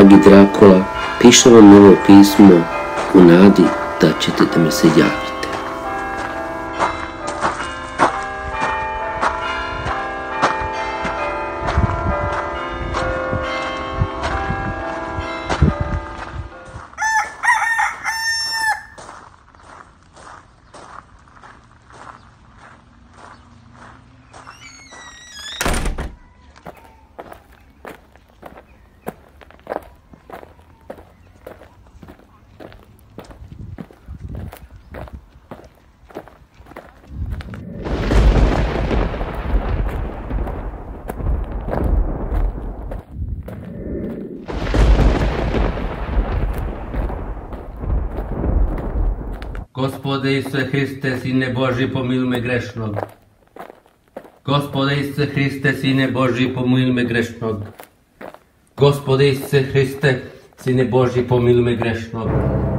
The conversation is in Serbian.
dragi Drakola, pišem vam ovo pismo u nadi da ćete da mi se javite. Gospode Isuse Hriste, Sine Božji, pomiluj me grešnog. Gospode Isuse Hriste, Sine Božji, pomiluj me grešnog. Gospode Isuse Hriste, Sine Božji, pomiluj me grešnog.